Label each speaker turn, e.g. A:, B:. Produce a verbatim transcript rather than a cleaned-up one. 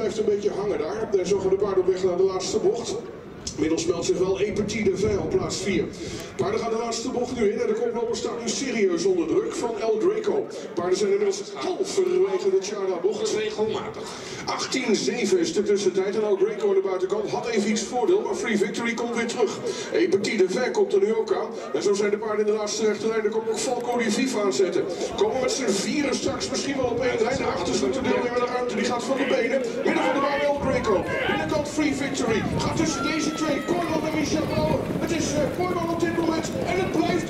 A: blijft een beetje hangen daar. En zo gaan de paarden op weg naar de laatste bocht. Inmiddels meldt zich wel een Petit de Vin op plaats vier. Paarden gaan de laatste bocht nu in en de koploper staat nu serieus onder druk van El Draco. Paarden zijn inmiddels halverwege de Tjara-bocht.
B: Regelmatig.
A: achttien zeven is de tussentijd en El Draco aan de buitenkant had even iets voordeel, maar Free Victory komt weer terug. Een Petit de Vin komt er nu ook aan. En zo zijn de paarden in de laatste rechterlijn. Er komt nog Falco die Viva aanzetten. Komen met z'n vieren straks misschien wel op één lijn. De achterste deelnemer naar ruimte, die gaat van de benen. Midden van de baan El Draco. Binnenkant Free Victory. Gaat tussen deze twee. Kooijman en Michel Brouwer. Het is uh, Kooijman op dit moment. En het blijft